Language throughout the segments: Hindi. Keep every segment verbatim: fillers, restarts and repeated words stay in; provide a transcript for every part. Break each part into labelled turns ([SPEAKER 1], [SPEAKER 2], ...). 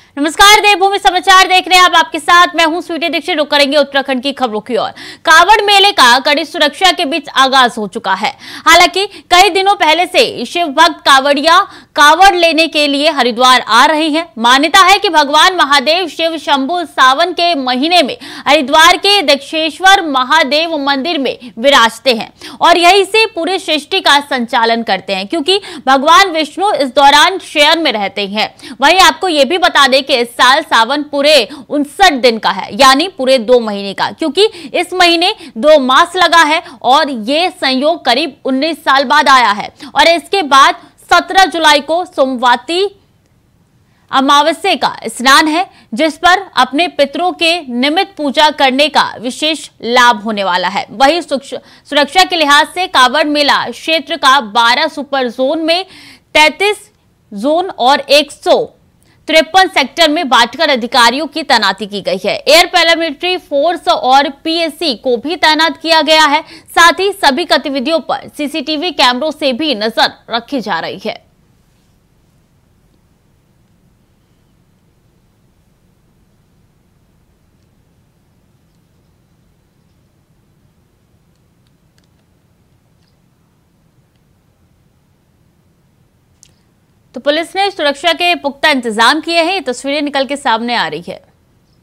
[SPEAKER 1] नमस्कार, देवभूमि समाचार देख रहे हैं आप। आपके साथ मैं हूं स्वीटी दीक्षित। रुक करेंगे उत्तराखंड की खबरों की ओर। कावड़ मेले का कड़ी सुरक्षा के बीच आगाज हो चुका है। हालांकि कई दिनों पहले से शिव भक्त कावड़िया कावड़ लेने के लिए हरिद्वार आ रहे हैं। मान्यता है कि भगवान महादेव शिव शंभु सावन के महीने में हरिद्वार के दक्षेश्वर महादेव मंदिर में विराजते हैं और यहीं से पूरे सृष्टि का संचालन करते हैं, क्योंकि भगवान विष्णु इस दौरान शयन में रहते हैं। वहीं आपको यह भी बता दें कि इस साल सावन पूरे उनसठ दिन का है, यानी पूरे दो महीने का, क्योंकि इस महीने दो मास लगा है और ये संयोग करीब उन्नीस साल बाद आया है। और इसके बाद सत्रह जुलाई को सोमवती अमावस्या का स्नान है, जिस पर अपने पितरों के निमित्त पूजा करने का विशेष लाभ होने वाला है। वहीं सुरक्षा के लिहाज से कावड़ मेला क्षेत्र का बारह सुपर जोन में तैंतीस जोन और एक सौ तिरपन सेक्टर में बांटकर अधिकारियों की तैनाती की गई है। एयर पैरामिलिट्री फोर्स और पीएसी को भी तैनात किया गया है। साथ ही सभी गतिविधियों पर सीसीटीवी कैमरों से भी नजर रखी जा रही है। तो पुलिस ने सुरक्षा के पुख्ता इंतजाम किए हैं। ये तस्वीरें निकल के सामने आ रही है।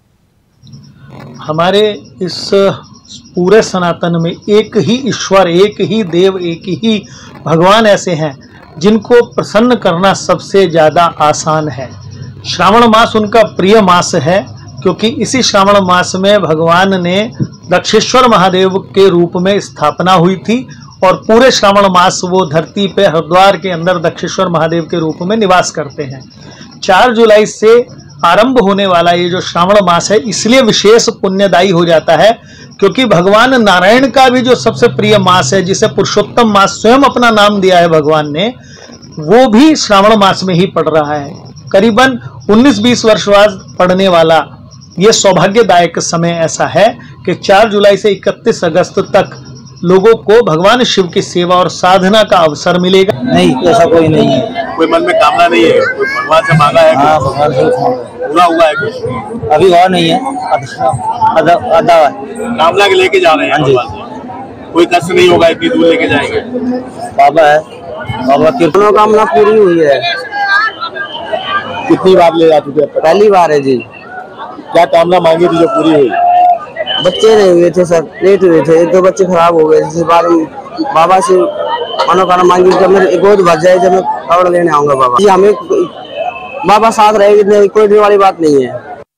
[SPEAKER 2] हमारे इस पूरे सनातन में एक ही ईश्वर, एक ही देव, एक ही भगवान ऐसे हैं जिनको प्रसन्न करना सबसे ज़्यादा आसान है। श्रावण मास उनका प्रिय मास है, क्योंकि इसी श्रावण मास में भगवान ने दक्षेश्वर महादेव के रूप में स्थापना हुई थी और पूरे श्रावण मास वो धरती पे हरिद्वार के अंदर दक्षेश्वर महादेव के रूप में निवास करते हैं। चार जुलाई से आरंभ होने वाला ये जो श्रावण मास है इसलिए विशेष पुण्यदायी हो जाता है, क्योंकि भगवान नारायण का भी जो सबसे प्रिय मास है, जिसे पुरुषोत्तम मास स्वयं अपना नाम दिया है भगवान ने, वो भी श्रावण मास में ही पड़ रहा है। करीबन उन्नीस बीस वर्ष बाद पड़ने वाला ये सौभाग्यदायक समय ऐसा है कि चार जुलाई से इकतीस अगस्त तक लोगों को भगवान शिव की सेवा और साधना का अवसर मिलेगा।
[SPEAKER 3] नहीं, ऐसा कोई नहीं है।
[SPEAKER 4] कोई मन में कामना नहीं है? कोई भगवान से मांगा है?
[SPEAKER 3] हाँ, भगवान से
[SPEAKER 4] पूरा हुआ है कुछ?
[SPEAKER 3] अभी और नहीं है, आधा आधा है।
[SPEAKER 4] कामना के लेके जा रहे हैं भगवान से। कोई कष्ट नहीं होगा, इतनी दूर लेके जाएंगे।
[SPEAKER 3] बाबा है, बाबा की मनोकामना पूरी हुई है।
[SPEAKER 4] कितनी बार ले जा चुके हैं?
[SPEAKER 3] पहली बार है जी।
[SPEAKER 4] क्या कामना मांगी थी जो पूरी हुई?
[SPEAKER 3] बच्चे नहीं हुए थे सर, लेट हुए थे, दो बच्चे खराब हो गए। इस बार बाबा से मनोकामना मांगी जब मेरे गोद भर जाए, जब मैं कावड़ लेने आऊंगा बाबा जी। हमें बाबा साथ रहेगी, कोई डर वाली बात नहीं है।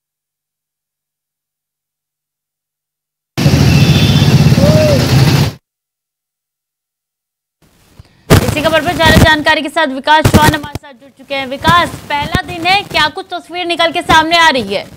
[SPEAKER 1] इसी खबर पर ज्यादा जानकारी के साथ विकास चौहान हमारे साथ जुड़ चुके हैं। विकास, पहला दिन है, क्या कुछ तस्वीर निकल के सामने आ रही है?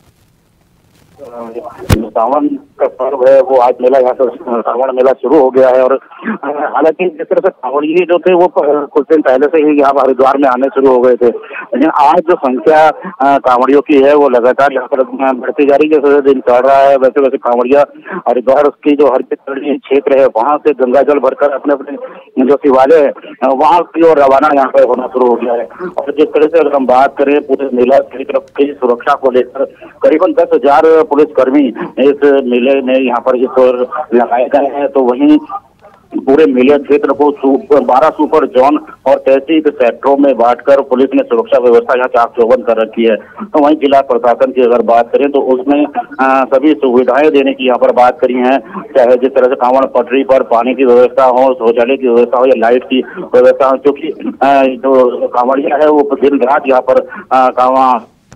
[SPEAKER 5] सावन का पर्व है, वो आज मेला यहाँ पर सावन मेला शुरू हो गया है। और हालांकि जिस तरह से कांवड़िये जो थे वो कुछ दिन पहले से ही यहाँ हरिद्वार में आने शुरू हो गए थे, लेकिन आज जो संख्या कांवड़ियों की है वो लगातार यहाँ पर बढ़ती जा रही है। जैसे दिन चढ़ रहा है वैसे वैसे कांवड़िया हरिद्वार की जो हरिद्वार क्षेत्र है वहाँ से गंगा जल भरकर अपने अपने जो शिवालय है वहाँ की ओर रवाना यहाँ पर होना शुरू हो गया है। और जिस तरह से अगर हम बात करें पूरे मेला की तरफ की सुरक्षा को लेकर, करीबन दस हजार पुलिसकर्मी इस मेले में यहाँ पर इस ओर लगाए गए हैं। तो वहीं पूरे मेले क्षेत्र को सुपर, बारह सुपर जोन और तैंतीस सेक्टरों में बांटकर पुलिस ने सुरक्षा व्यवस्था यहाँ चाक चौबंद कर रखी है। तो वहीं जिला प्रशासन की अगर बात करें तो उसमें आ, सभी सुविधाएं देने की यहाँ पर बात करी है, चाहे जिस तरह से कांवड़ पटरी पर पानी की व्यवस्था हो, शौचालय की व्यवस्था हो या लाइट की व्यवस्था हो, क्योंकि जो कांवड़िया है वो दिन रात यहाँ पर कांवड़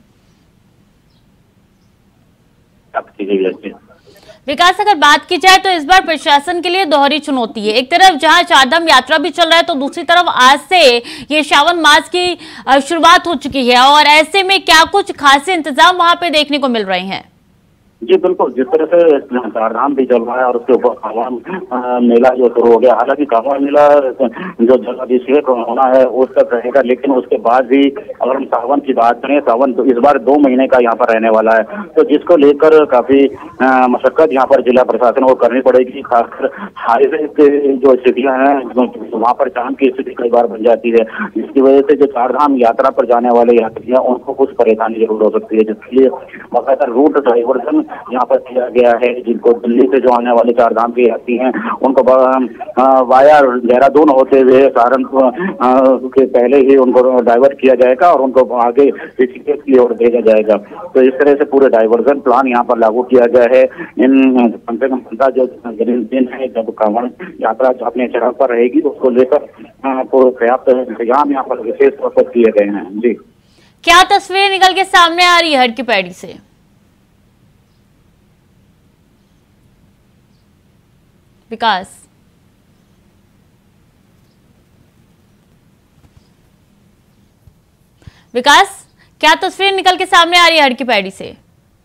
[SPEAKER 1] विकास, अगर बात की जाए तो इस बार प्रशासन के लिए दोहरी चुनौती है। एक तरफ जहां चारधाम यात्रा भी चल रहा है, तो दूसरी तरफ आज से ये श्रावण मास की शुरुआत हो चुकी है और ऐसे में क्या कुछ खास इंतजाम वहां पे देखने को मिल रहे हैं?
[SPEAKER 5] जी बिल्कुल, जिस तरह से चारधाम भी चल रहा है और उसके ऊपर कांवड़ मेला जो शुरू हो गया, हालांकि कांवड़ मेला जो जलाभिषेक होना है उस तक रहेगा, लेकिन उसके बाद भी अगर हम सावन की बात करें, सावन तो इस बार दो महीने का यहाँ पर रहने वाला है, तो जिसको लेकर काफी मशक्कत यहाँ पर जिला प्रशासन को करनी पड़ेगी। खासकर हाईवे के जो स्थितियाँ हैं वहाँ पर जाम की स्थिति कई बार बन जाती है, जिसकी वजह से जो चारधाम यात्रा पर जाने वाले यात्री हैं उनको कुछ परेशानी जरूर हो सकती है, जिसके लिए बाकायदा रूट डाइवर्जन यहाँ पर किया गया है। जिनको दिल्ली से जो आने वाले चारधाम के यात्री हैं उनको वाया देहरादून होते हुए सहारनपुर के पहले ही उनको डाइवर्ट किया जाएगा और उनको आगे ऋषिकेश की ओर भेजा जाएगा। तो इस तरह से पूरे डाइवर्जन प्लान यहाँ पर लागू किया गया है। इन कम से कम पंद्रह जो दिन है जब कांवड़ यात्रा अपने चरण पर रहेगी उसको लेकर पूरे पर्याप्त इंतजाम यहाँ पर विशेष तौर पर किए गए हैं। जी,
[SPEAKER 1] क्या तस्वीरें निकल के सामने आ रही है हर की पैड़ी से? विकास, विकास क्या तस्वीर निकल के सामने आ रही है हर की पैड़ी से?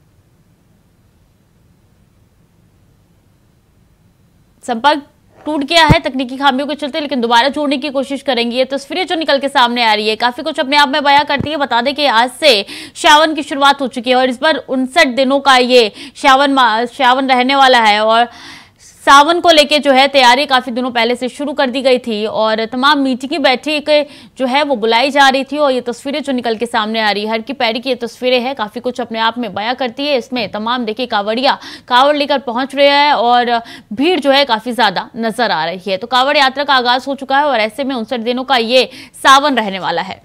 [SPEAKER 1] संपर्क टूट गया है तकनीकी खामियों के चलते, लेकिन दोबारा जोड़ने की कोशिश करेंगे। ये तस्वीरें जो निकल के सामने आ रही है काफी कुछ अपने आप में बयां करती है। बता दें कि आज से श्रावण की शुरुआत हो चुकी है और इस बार उनसठ दिनों का ये श्रावण श्रावण रहने वाला है और सावन को लेके जो है तैयारी काफी दिनों पहले से शुरू कर दी गई थी और तमाम मीटिंग बैठक जो है वो बुलाई जा रही थी। और ये तस्वीरें जो निकल के सामने आ रही है हर की पैड़ी की ये तस्वीरें हैं, काफी कुछ अपने आप में बयां करती है। इसमें तमाम देखिए कांवड़िया कांवड़ लेकर पहुंच रहे हैं और भीड़ जो है काफी ज्यादा नजर आ रही है। तो कांवड़ यात्रा का आगाज हो चुका है और ऐसे में उनसठ दिनों का ये सावन रहने वाला है।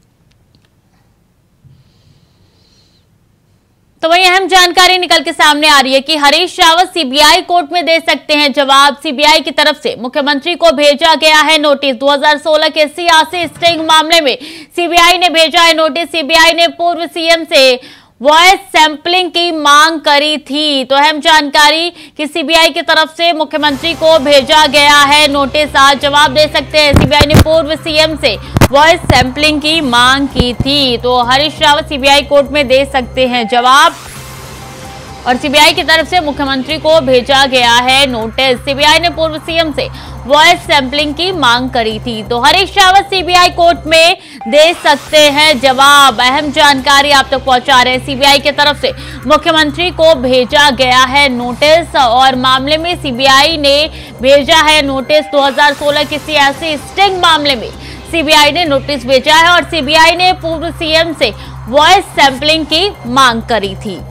[SPEAKER 1] तो वही अहम जानकारी निकल के सामने आ रही है कि हरीश रावत सीबीआई कोर्ट में दे सकते हैं जवाब। सीबीआई की तरफ से मुख्यमंत्री को भेजा गया है नोटिस। दो हज़ार सोलह के सियासी स्टिंग मामले में सीबीआई ने भेजा है नोटिस। सीबीआई ने पूर्व सीएम से वॉइस सैंपलिंग की मांग करी थी। तो अहम जानकारी कि सीबीआई की तरफ से मुख्यमंत्री को भेजा गया है नोटिस। आज जवाब दे सकते हैं। सीबीआई ने पूर्व सीएम से वॉइस सैंपलिंग की मांग की थी। तो हरीश रावत सीबीआई कोर्ट में दे सकते हैं जवाब और सीबीआई की तरफ से मुख्यमंत्री को भेजा गया है नोटिस। सीबीआई ने पूर्व सीएम से वॉइस सैंपलिंग की मांग करी थी। तो हरीश रावत सीबीआई कोर्ट में दे सकते हैं जवाब। अहम जानकारी आप तक पहुंचा रहे हैं। सीबीआई की तरफ से मुख्यमंत्री को भेजा गया है नोटिस और मामले में सीबीआई ने भेजा है नोटिस। दो हज़ार सोलह के सियासी स्टिंग मामले में सीबीआई ने नोटिस भेजा है और सीबीआई ने पूर्व सीएम से वॉइस सैंपलिंग की मांग करी थी।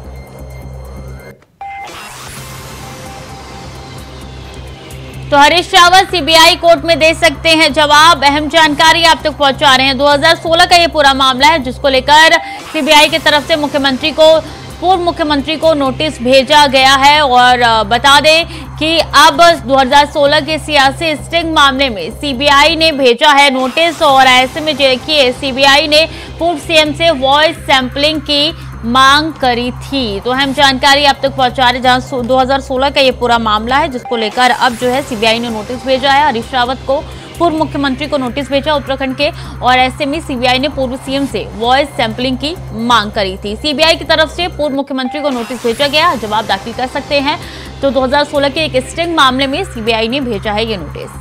[SPEAKER 1] तो हरीश रावत सीबीआई कोर्ट में दे सकते हैं जवाब। अहम जानकारी आप तक पहुंचा रहे हैं। दो हज़ार सोलह का ये पूरा मामला है जिसको लेकर सीबीआई की तरफ से मुख्यमंत्री को पूर्व मुख्यमंत्री को नोटिस भेजा गया है और बता दें कि अब दो हज़ार सोलह के सियासी स्टिंग मामले में सीबीआई ने भेजा है नोटिस और ऐसे में देखिए सीबीआई ने पूर्व सीएम से वॉइस सैंपलिंग की मांग करी थी। तो अहम जानकारी आप तक पहुंचा रहे जहां दो हज़ार सोलह का ये पूरा मामला है जिसको लेकर अब जो है सीबीआई ने नोटिस भेजा है। हरीश रावत को पूर्व मुख्यमंत्री को नोटिस भेजा उत्तराखंड के और ऐसे में सीबीआई ने पूर्व सीएम से वॉइस सैंपलिंग की मांग करी थी। सीबीआई की तरफ से पूर्व मुख्यमंत्री को नोटिस भेजा गया, जवाब दाखिल कर सकते हैं। तो दो हज़ार सोलह के एक स्टिंग मामले में सीबीआई ने भेजा है ये नोटिस।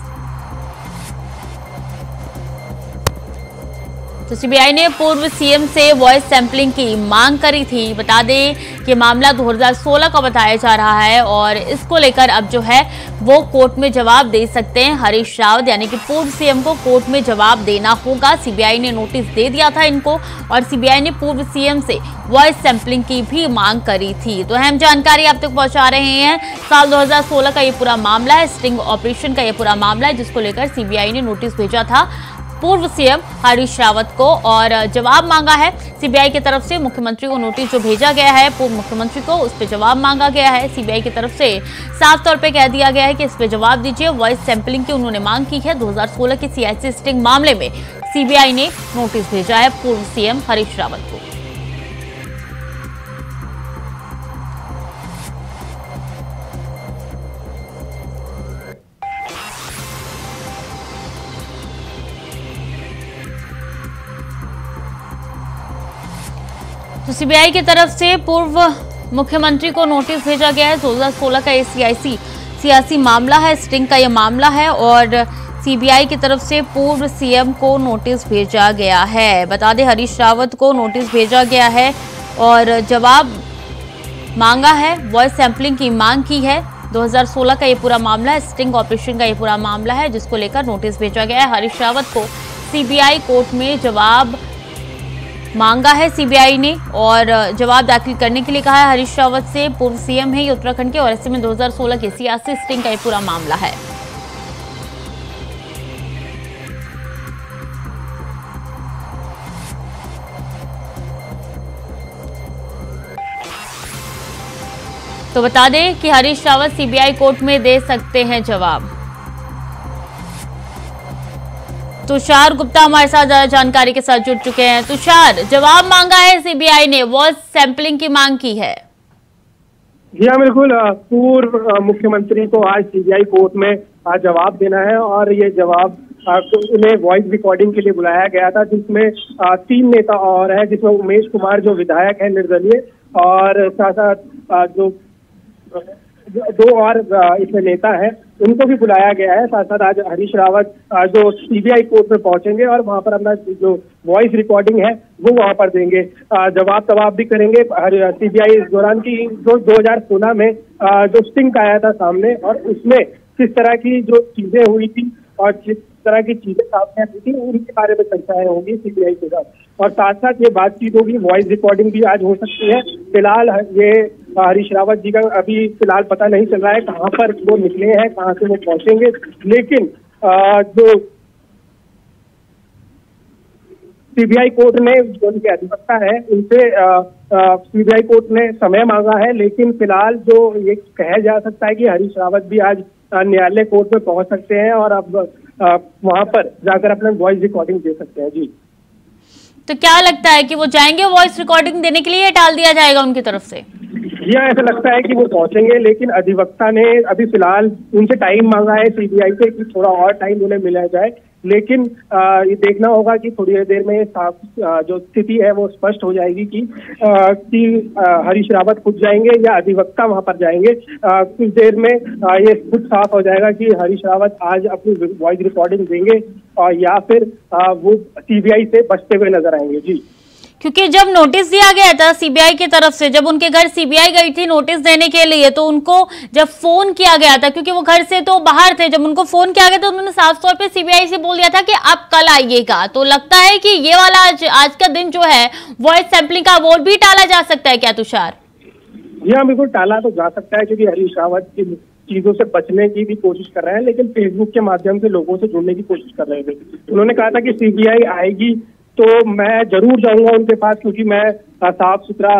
[SPEAKER 1] तो सीबीआई ने पूर्व सीएम से वॉइस सैंपलिंग की मांग करी थी। बता दें कि मामला दो हज़ार सोलह का बताया जा रहा है और इसको लेकर अब जो है वो कोर्ट में जवाब दे सकते हैं हरीश रावत, यानी कि पूर्व सीएम को कोर्ट में जवाब देना होगा। सीबीआई ने नोटिस दे दिया था इनको और सीबीआई ने पूर्व सीएम से वॉइस सैंपलिंग की भी मांग करी थी। तो अहम जानकारी आप तक पहुंचा रहे हैं। साल दो हज़ार सोलह का ये पूरा मामला है, स्टिंग ऑपरेशन का ये पूरा मामला है जिसको लेकर सीबीआई ने नोटिस भेजा था पूर्व सीएम हरीश रावत को और जवाब मांगा है। सीबीआई की तरफ से मुख्यमंत्री को नोटिस जो भेजा गया है पूर्व मुख्यमंत्री को, उस पर जवाब मांगा गया है। सीबीआई की तरफ से साफ तौर पे कह दिया गया है कि इस पे जवाब दीजिए। वॉइस सैंपलिंग की उन्होंने मांग की है। दो हज़ार सोलह के सियासी स्टिंग मामले में सीबीआई ने नोटिस भेजा है पूर्व सीएम हरीश रावत को। तो सीबीआई की तरफ से पूर्व मुख्यमंत्री को नोटिस भेजा गया है। दो हज़ार सोलह का ये सियासी सियासी मामला है, स्टिंग का ये मामला है और सीबीआई की तरफ से पूर्व सीएम को नोटिस भेजा गया है। बता दें हरीश रावत को नोटिस भेजा गया है और जवाब मांगा है, वॉइस सैंपलिंग की मांग की है। दो हज़ार सोलह का ये पूरा मामला है, स्टिंग ऑपरेशन का ये पूरा मामला है जिसको लेकर नोटिस भेजा गया है। हरीश रावत को सीबीआई कोर्ट में जवाब मांगा है सीबीआई ने और जवाब दाखिल करने के लिए कहा है हरीश रावत से। पूर्व सीएम है ये उत्तराखंड के और ऐसे में दो हज़ार सोलह के सियासी स्टिंग का ये पूरा मामला है। तो बता दें कि हरीश रावत सीबीआई कोर्ट में दे सकते हैं जवाब। तुषार गुप्ता हमारे साथ ज्यादा जानकारी के साथ जुड़ चुके हैं। तुषार, जवाब मांगा है सीबीआई ने, वॉइस सैंपलिंग की मांग की है।
[SPEAKER 6] जी हाँ, बिल्कुल। पूर्व मुख्यमंत्री को आज सीबीआई कोर्ट में आज जवाब देना है और ये जवाब उन्हें वॉइस रिकॉर्डिंग के लिए बुलाया गया था, जिसमें तीन नेता और है, जिसमें उमेश कुमार जो विधायक है निर्दलीय और साथ साथ जो दो और इसमें नेता है उनको भी बुलाया गया है। साथ साथ आज हरीश रावत जो सीबीआई कोर्ट में पहुंचेंगे और वहां पर अपना जो वॉइस रिकॉर्डिंग है वो वहां पर देंगे, जवाब तवाब भी करेंगे। सीबीआई इस दौरान की जो दो हज़ार सोलह में जो स्टिंग आया था सामने और उसमें किस तरह की जो चीजें हुई थी और जिस तरह की चीजें सामने आई थी उनके बारे में चर्चाएं होंगी सीबीआई के साथ और साथ साथ ये बातचीत होगी। वॉइस रिकॉर्डिंग भी आज हो सकती है। फिलहाल ये हरीश रावत जी का अभी फिलहाल पता नहीं चल रहा है कहाँ पर वो निकले हैं, कहाँ से वो पहुंचेंगे, लेकिन आ, जो सीबीआई कोर्ट ने जो उनके अधिवक्ता है उनसे सीबीआई कोर्ट ने समय मांगा है, लेकिन फिलहाल जो ये कहा जा सकता है कि हरीश रावत भी आज न्यायालय कोर्ट में पहुंच सकते हैं और अब वहां पर जाकर अपना वॉइस रिकॉर्डिंग दे सकते हैं। जी,
[SPEAKER 1] तो क्या लगता है कि वो जाएंगे वॉइस रिकॉर्डिंग देने के लिए, टाल दिया जाएगा उनकी तरफ से?
[SPEAKER 6] जी हाँ, ऐसा लगता है कि वो पहुंचेंगे, लेकिन अधिवक्ता ने अभी फिलहाल उनसे टाइम मांगा है सीबीआई से कि थोड़ा और टाइम उन्हें मिला जाए, लेकिन आ, ये देखना होगा कि थोड़ी देर में साफ जो स्थिति है वो स्पष्ट हो जाएगी कि आ, कि आ, हरीश रावत खुद जाएंगे या अधिवक्ता वहां पर जाएंगे। आ, कुछ देर में आ, ये खुद साफ हो जाएगा कि हरीश रावत आज अपनी वॉइस रिकॉर्डिंग देंगे और या फिर आ, वो सीबीआई से बचते हुए नजर आएंगे। जी,
[SPEAKER 1] क्योंकि जब नोटिस दिया गया था सीबीआई की तरफ से, जब उनके घर सीबीआई गई थी नोटिस देने के लिए, तो उनको जब फोन किया गया था, क्योंकि वो घर से तो बाहर थे, जब उनको फोन किया गया तो उन्होंने साफ तौर पे सीबीआई से बोल दिया था कि आप कल आइएगा। तो लगता है कि ये वाला आज, आज का दिन जो है वॉइस सैंपलिंग का, वो भी टाला जा सकता है क्या तुषार?
[SPEAKER 6] जी हाँ, बिल्कुल टाला तो जा सकता है, क्योंकि हरीश रावत की चीजों से बचने की भी कोशिश कर रहे हैं, लेकिन फेसबुक के माध्यम से लोगों से जुड़ने की कोशिश कर रहे थे। उन्होंने कहा था कि सीबीआई आएगी तो मैं जरूर जाऊंगा उनके पास, क्योंकि मैं साफ सुथरा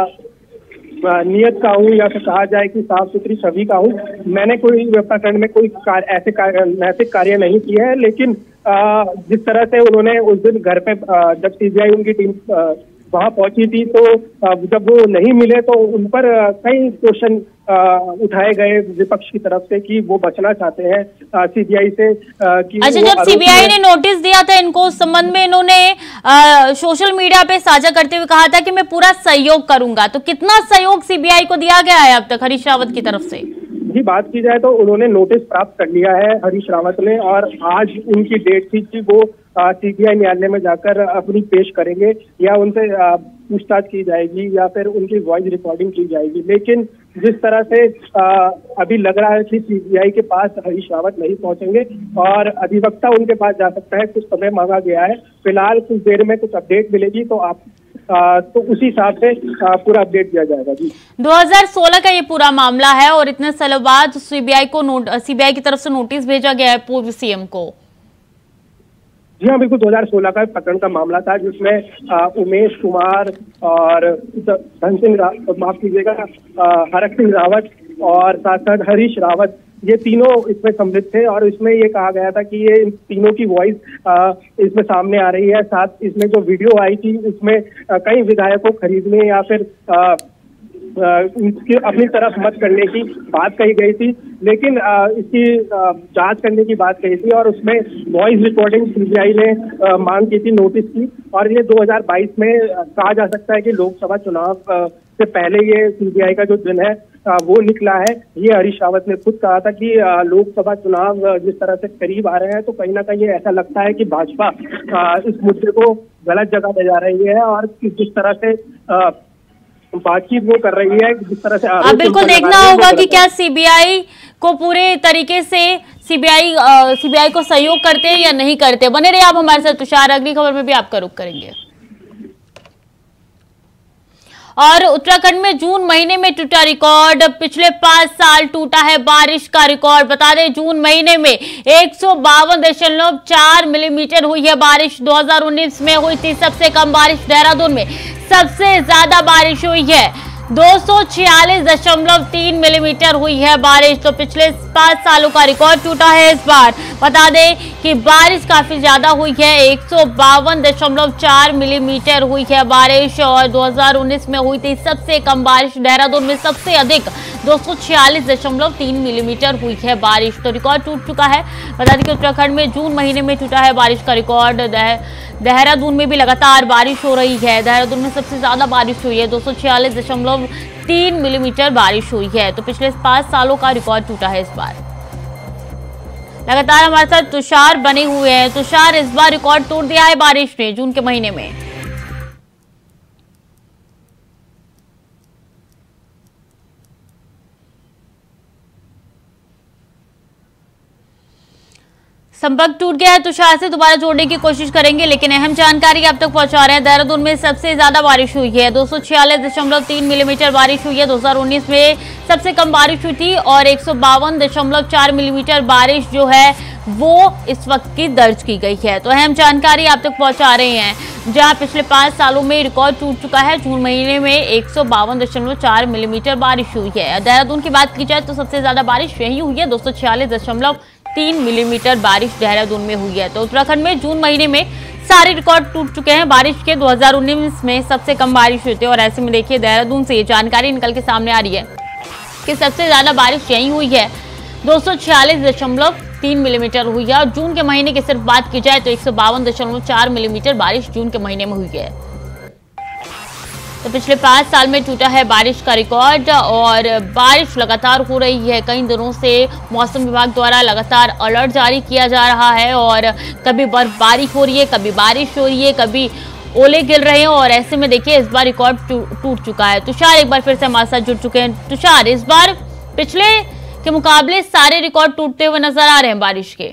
[SPEAKER 6] नियत का हूँ या फिर कहा जाए कि साफ सुथरी छवि का हूँ। मैंने कोई प्रकरण में कोई कार, ऐसे कार, नैतिक कार्य नहीं किए हैं, लेकिन आ, जिस तरह से उन्होंने उस दिन घर पे आ, जब सीबीआई उनकी टीम वहां पहुंची थी तो आ, जब वो नहीं मिले तो उन पर कई क्वेश्चन उठाए गए विपक्ष की तरफ से कि वो बचना चाहते हैं सीबीआई से। आ, कि
[SPEAKER 1] अच्छा, जब सीबीआई ने नोटिस दिया था इनको, उस संबंध में इन्होंने आ, सोशल मीडिया पे साझा करते हुए कहा था कि मैं पूरा सहयोग करूंगा। तो कितना सहयोग सीबीआई को दिया गया है अब तक हरीश रावत की तरफ से?
[SPEAKER 6] जी, बात की जाए तो उन्होंने नोटिस प्राप्त कर लिया है हरीश रावत ने, और आज उनकी डेट थी कि वो सीबीआई न्यायालय में जाकर अपनी पेश करेंगे या उनसे पूछताछ की जाएगी या फिर उनकी वॉइस रिकॉर्डिंग की जाएगी। लेकिन जिस तरह से आ, अभी लग रहा है कि सीबीआई के पास हरीश रावत नहीं पहुंचेंगे और अधिवक्ता उनके पास जा सकता है, कुछ समय मांगा गया है। फिलहाल कुछ देर में कुछ अपडेट मिलेगी तो आप आ, तो उसी हिसाब से आ, पूरा अपडेट दिया जाएगा। जी,
[SPEAKER 1] दो हज़ार सोलह का ये पूरा मामला है और इतने सालों बाद सीबीआई को नोट सीबीआई की तरफ से नोटिस भेजा गया है पूर्व सीएम को।
[SPEAKER 6] जी हाँ, बिल्कुल। दो हज़ार सोलह का प्रकरण का मामला था जिसमें आ, उमेश कुमार और धन सिंह माफ कीजिएगा हरक सिंह रावत और साथ साथ हरीश रावत, ये तीनों इसमें सम्मिलित थे और इसमें ये कहा गया था कि ये तीनों की वॉइस इसमें सामने आ रही है। साथ इसमें जो वीडियो आई थी उसमें कई विधायकों को खरीदने या फिर आ, इसकी अपनी तरफ मत करने की बात कही गई थी, लेकिन आ, इसकी जांच करने की बात कही थी और उसमें वॉइस रिकॉर्डिंग सीबीआई ने मांग की थी नोटिस की। और ये दो हज़ार बाईस में कहा जा सकता है कि लोकसभा चुनाव से पहले ये सीबीआई का जो दिन है वो निकला है। ये हरीश रावत ने खुद कहा था कि लोकसभा चुनाव जिस तरह से करीब आ रहे हैं तो कहीं ना कहीं ऐसा लगता है कि भाजपा इस मुद्दे को गलत जगह ले जा रही है और जिस तरह से बातचीत वो कर रही है, जिस तरह से
[SPEAKER 1] आप बिल्कुल देखना होगा कि क्या सीबीआई को पूरे तरीके से सीबीआई सीबीआई को सहयोग करते हैं या नहीं करते। बने रहिए आप हमारे साथ तुषार, अगली खबर में भी आपका रुख करेंगे। और उत्तराखंड में जून महीने में टूटा रिकॉर्ड, पिछले पांच साल टूटा है बारिश का रिकॉर्ड। बता दें जून महीने में एक सौ बावन दशमलव चार मिलीमीटर हुई है बारिश। दो हज़ार उन्नीस में हुई थी सबसे कम बारिश, देहरादून में सबसे ज्यादा बारिश हुई है, दो सौ छियालीस दशमलव तीन मिलीमीटर हुई है बारिश। तो पिछले पांच सालों का रिकॉर्ड टूटा है इस बार। बता दें कि बारिश काफी ज्यादा हुई है, एक सौ बावन दशमलव चार मिलीमीटर हुई है बारिश। और दो हज़ार उन्नीस में हुई थी सबसे कम बारिश, देहरादून में सबसे अधिक दो सौ छियालीस दशमलव तीन मिलीमीटर हुई है बारिश। तो रिकॉर्ड टूट चुका है। बता दें कि उत्तराखंड में जून महीने में टूटा है बारिश का रिकॉर्ड। देहरादून में भी लगातार बारिश हो रही है, देहरादून में सबसे ज्यादा बारिश हुई है, दो सौ छियालीस दशमलव तीन मिलीमीटर बारिश हुई है। तो पिछले पांच सालों का रिकॉर्ड टूटा है इस बार। लगातार हमारे साथ तुषार बने हुए हैं। तुषार, इस बार रिकॉर्ड तोड़ दिया है बारिश ने जून के महीने में। संपर्क टूट गया है, तुषार से दोबारा जोड़ने की कोशिश करेंगे, लेकिन अहम जानकारी आप तक पहुंचा रहे हैं। देहरादून में सबसे ज्यादा बारिश हुई है, दो सौ छियालीस दशमलव तीन मिलीमीटर बारिश हुई है। दो हज़ार उन्नीस में सबसे कम बारिश हुई थी और एक सौ बावन दशमलव चार मिलीमीटर बारिश जो है वो इस वक्त की दर्ज की गई है। तो अहम जानकारी आप तक पहुंचा रहे हैं, जहां पिछले पांच सालों में रिकॉर्ड टूट चुका है। जून महीने में एक सौ बावन दशमलव चार मिलीमीटर बारिश हुई है। देहरादून की बात की जाए तो सबसे ज्यादा बारिश यही हुई है, दो सौ छियालीस दशमलव तीन मिलीमीटर बारिश देहरादून में हुई है। तो उत्तराखंड में जून महीने में सारे रिकॉर्ड टूट चुके हैं बारिश के। दो हज़ार उन्नीस में सबसे कम बारिश हुई थी और ऐसे में देखिए देहरादून से ये जानकारी निकल के सामने आ रही है कि सबसे ज्यादा बारिश यही हुई है, दो सौ छियालीस दशमलव तीन मिलीमीटर हुई है। और जून के महीने की सिर्फ बात की जाए तो एक सौ बावन दशमलव चार मिलीमीटर बारिश जून के महीने में हुई है। तो पिछले पांच साल में टूटा है बारिश का रिकॉर्ड और बारिश लगातार हो रही है। कई दिनों से मौसम विभाग द्वारा लगातार अलर्ट जारी किया जा रहा है और कभी बर्फबारी हो रही है, कभी बारिश हो रही है, कभी ओले गिर रहे हैं और ऐसे में देखिए इस बार रिकॉर्ड टूट चुका है। तुषार एक बार फिर से हमारे साथ जुड़ चुके हैं। तुषार, इस बार पिछले के मुकाबले सारे रिकॉर्ड टूटते हुए नजर आ रहे हैं बारिश के।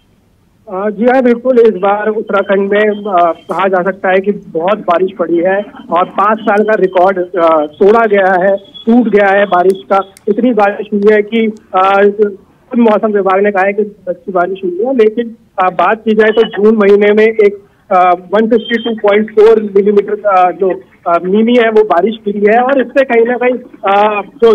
[SPEAKER 6] जी हाँ, बिल्कुल। इस बार उत्तराखंड में कहा जा सकता है कि बहुत बारिश पड़ी है और पाँच साल का रिकॉर्ड तोड़ा गया है, टूट गया है बारिश का। इतनी बारिश हुई है कि मौसम विभाग ने कहा है कि अच्छी बारिश हुई है, लेकिन आ, बात की जाए तो जून महीने में एक एक सौ बावन पॉइंट चार मिलीमीटर जो मिमी है वो बारिश गिरी है और इससे कहीं ना कहीं जो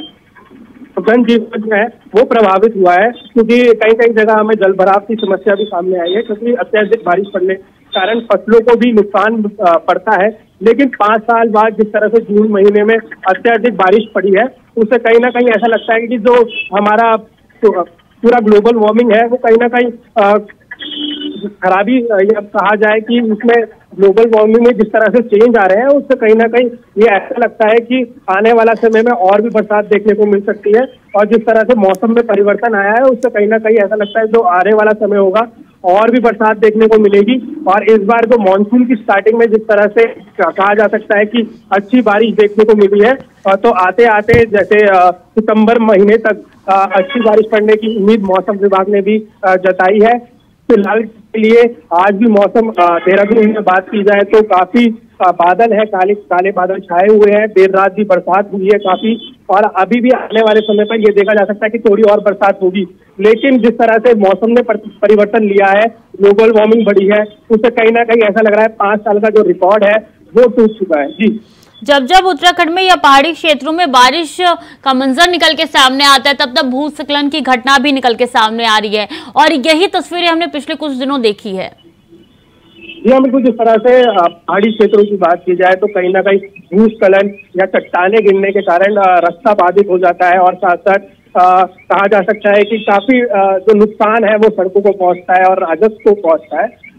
[SPEAKER 6] जनजीवन है वो प्रभावित हुआ है, क्योंकि कई कई जगह हमें जल भराव की समस्या भी सामने आई है, क्योंकि अत्यधिक बारिश पड़ने के कारण फसलों को भी नुकसान पड़ता है। लेकिन पाँच साल बाद जिस तरह से जून महीने में अत्यधिक बारिश पड़ी है, उससे कहीं ना कहीं ऐसा लगता है कि जो हमारा पूरा ग्लोबल वार्मिंग है वो कहीं ना कहीं खराबी या कहा जाए कि उसमें ग्लोबल वार्मिंग में जिस तरह से चेंज आ रहे हैं उससे कहीं ना कहीं ये ऐसा लगता है कि आने वाला समय में और भी बरसात देखने को मिल सकती है। और जिस तरह से मौसम में परिवर्तन आया है उससे कहीं ना कहीं ऐसा लगता है जो आने वाला समय होगा और भी बरसात देखने को मिलेगी। और इस बार जो मानसून की स्टार्टिंग में जिस तरह से कहा जा सकता है कि अच्छी बारिश देखने को मिली है, तो आते आते जैसे सितंबर महीने तक अच्छी बारिश पड़ने की उम्मीद मौसम विभाग ने भी जताई है। फिलहाल के लिए आज भी मौसम देहरादून में बात की जाए तो काफी बादल है, काले काले बादल छाए हुए हैं। देर रात भी बरसात हुई है काफी और अभी भी आने वाले समय पर यह देखा जा सकता है कि थोड़ी और बरसात होगी। लेकिन जिस तरह से मौसम ने परिवर्तन लिया है, ग्लोबल वार्मिंग बढ़ी है, उससे कहीं ना कहीं ऐसा लग रहा है पांच साल का जो रिकॉर्ड है वो टूट चुका है। जी,
[SPEAKER 1] जब जब उत्तराखंड में या पहाड़ी क्षेत्रों में बारिश का मंजर निकल के सामने आता है तब तब भूस्खलन की घटना भी निकल के सामने आ रही है और यही तस्वीरें हमने पिछले कुछ दिनों देखी है।
[SPEAKER 6] जी हाँ, बिल्कुल। जिस तरह से पहाड़ी क्षेत्रों की बात की जाए तो कहीं ना कहीं भूस्खलन या चट्टाने गिरने के कारण रास्ता बाधित हो जाता है और साथ साथ कहा जा सकता है कि काफी जो नुकसान है वो सड़कों को पहुंचता है और राजस्व को पहुंचता है।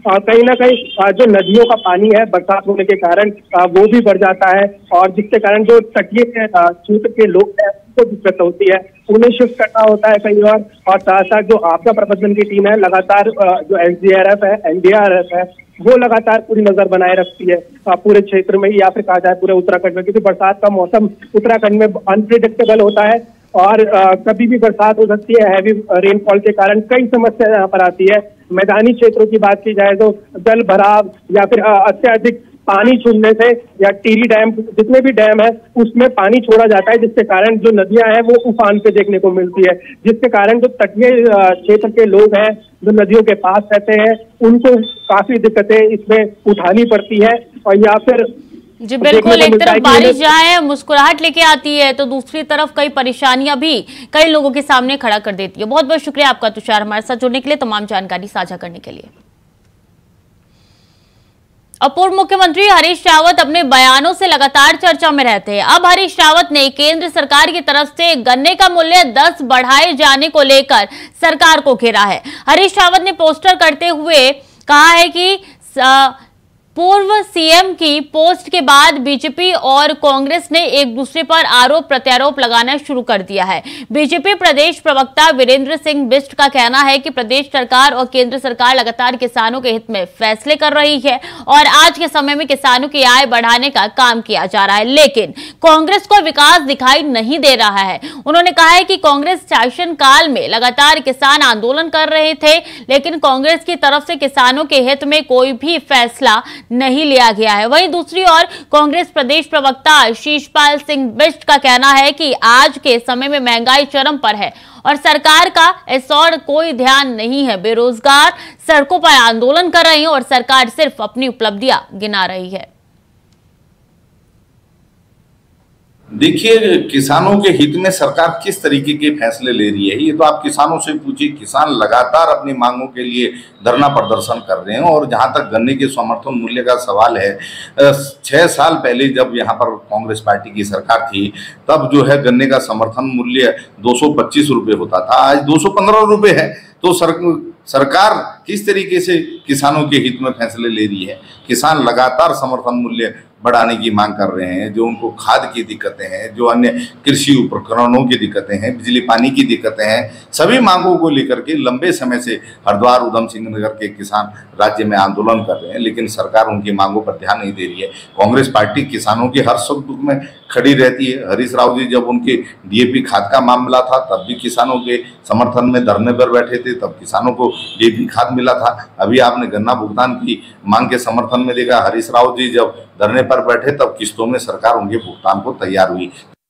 [SPEAKER 6] कहीं ना कहीं जो नदियों का पानी है बरसात होने के कारण वो भी बढ़ जाता है, और जिसके कारण जो तटीय क्षेत्र के लोग हैं उनको दिक्कत होती है, उन्हें शिफ्ट करना होता है कहीं और। और साथ साथ जो आपदा प्रबंधन की टीम है लगातार जो एस डी आर एफ है, एन डी आर एफ है, वो लगातार पूरी नजर बनाए रखती है पूरे क्षेत्र में, या फिर कहा जाए पूरे उत्तराखंड में, क्योंकि बरसात का मौसम उत्तराखंड में अनप्रिडिक्टेबल होता है और आ, कभी भी बरसात हो सकती है। हैवी रेनफॉल के कारण कई समस्या यहाँ पर आती है। मैदानी क्षेत्रों की बात की जाए तो जल भराव या फिर अत्यधिक पानी छोड़ने से, या टीरी डैम, जितने भी डैम है उसमें पानी छोड़ा जाता है, जिसके कारण जो नदियां हैं वो उफान पे देखने को मिलती है, जिसके कारण जो तटीय क्षेत्र के लोग हैं जो नदियों के पास रहते हैं उनको काफी दिक्कतें इसमें उठानी पड़ती है। और या फिर
[SPEAKER 1] जी बिल्कुल, एक तरफ बारिश जाए मुस्कुराहट लेके आती है तो दूसरी तरफ कई परेशानियां भी कई लोगों के सामने खड़ा कर देती है। बहुत बहुत शुक्रिया आपका तुषार, हमारे साथ जुड़ने के लिए, तमाम जानकारी साझा करने के लिए। अब पूर्व मुख्यमंत्री हरीश रावत अपने बयानों से लगातार चर्चा में रहते हैं। अब हरीश रावत ने केंद्र सरकार की तरफ से गन्ने का मूल्य दस बढ़ाए जाने को लेकर सरकार को घेरा है। हरीश रावत ने पोस्टर करते हुए कहा है कि पूर्व सीएम की पोस्ट के बाद बीजेपी और कांग्रेस ने एक दूसरे पर आरोप प्रत्यारोप लगाना शुरू कर दिया है। बीजेपी प्रदेश प्रवक्ता वीरेंद्र सिंह बिष्ट का कहना है कि प्रदेश सरकार और केंद्र सरकार लगातार किसानों के हित में फैसले कर रही है और आज के समय में किसानों की आय बढ़ाने का काम किया जा रहा है, लेकिन कांग्रेस को विकास दिखाई नहीं दे रहा है। उन्होंने कहा है कि कांग्रेस शासन काल में लगातार किसान आंदोलन कर रहे थे, लेकिन कांग्रेस की तरफ से किसानों के हित में कोई भी फैसला नहीं लिया गया है। वहीं दूसरी ओर कांग्रेस प्रदेश प्रवक्ता शीशपाल सिंह बिष्ट का कहना है कि आज के समय में महंगाई चरम पर है और सरकार का इस और कोई ध्यान नहीं है। बेरोजगार सड़कों पर आंदोलन कर रहे हैं और सरकार सिर्फ अपनी उपलब्धियां गिना रही है।
[SPEAKER 7] देखिए, किसानों के हित में सरकार किस तरीके के फैसले ले रही है ये तो आप किसानों से पूछिए। किसान लगातार अपनी मांगों के लिए धरना प्रदर्शन कर रहे हैं। और जहां तक गन्ने के समर्थन मूल्य का सवाल है, छह साल पहले जब यहां पर कांग्रेस पार्टी की सरकार थी तब जो है गन्ने का समर्थन मूल्य दो सौ पच्चीस रुपये होता था, आज दो सौ पंद्रह रुपये है। तो सर, सरकार किस तरीके से किसानों के हित में फैसले ले रही है। किसान लगातार समर्थन मूल्य बढ़ाने की मांग कर रहे हैं, जो उनको खाद की दिक्कतें हैं, जो अन्य कृषि उपकरणों की दिक्कतें हैं, बिजली पानी की दिक्कतें हैं, सभी मांगों को लेकर के लंबे समय से हरिद्वार उधम सिंह नगर के किसान राज्य में आंदोलन कर रहे हैं, लेकिन सरकार उनकी मांगों पर ध्यान नहीं दे रही है। कांग्रेस पार्टी किसानों के हर सुख दुख में खड़ी रहती है। हरीश राव जी जब उनके डी ए पी खाद का मामला था तब भी किसानों के समर्थन में धरने पर बैठे थे, तब किसानों को डी ए पी खाद मिला था। अभी आपने गन्ना भुगतान की मांग के समर्थन में देखा, हरीश राव जी जब धरने पर बैठे तब किस्तों में सरकार उनके भुगतान को तैयार हुई।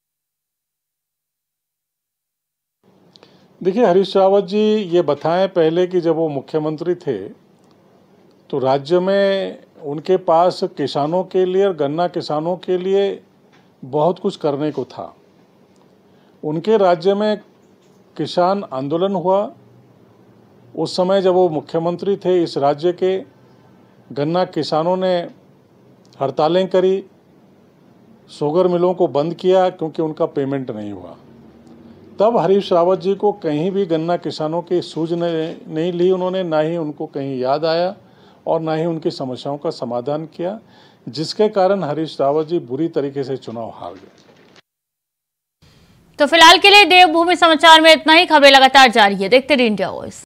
[SPEAKER 8] देखिए, हरीश रावत जी ये बताएं पहले कि जब वो मुख्यमंत्री थे तो राज्य में उनके पास किसानों के लिए और गन्ना किसानों के लिए बहुत कुछ करने को था। उनके राज्य में किसान आंदोलन हुआ, उस समय जब वो मुख्यमंत्री थे इस राज्य के, गन्ना किसानों ने हड़तालें करी, शुगर मिलों को बंद किया क्योंकि उनका पेमेंट नहीं हुआ। तब हरीश रावत जी को कहीं भी गन्ना किसानों की सूझ नहीं ली उन्होंने, ना ही उनको कहीं याद आया और ना ही उनकी समस्याओं का समाधान किया, जिसके कारण हरीश रावत जी बुरी तरीके से चुनाव हार गए।
[SPEAKER 1] तो फिलहाल के लिए देवभूमि समाचार में इतना ही। खबरें लगातार जारी है, देखते रहिए इंडिया वॉइस।